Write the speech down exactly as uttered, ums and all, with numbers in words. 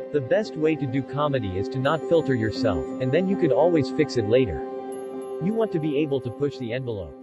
The best way to do comedy is to not filter yourself, and then you could always fix it later. You want to be able to push the envelope.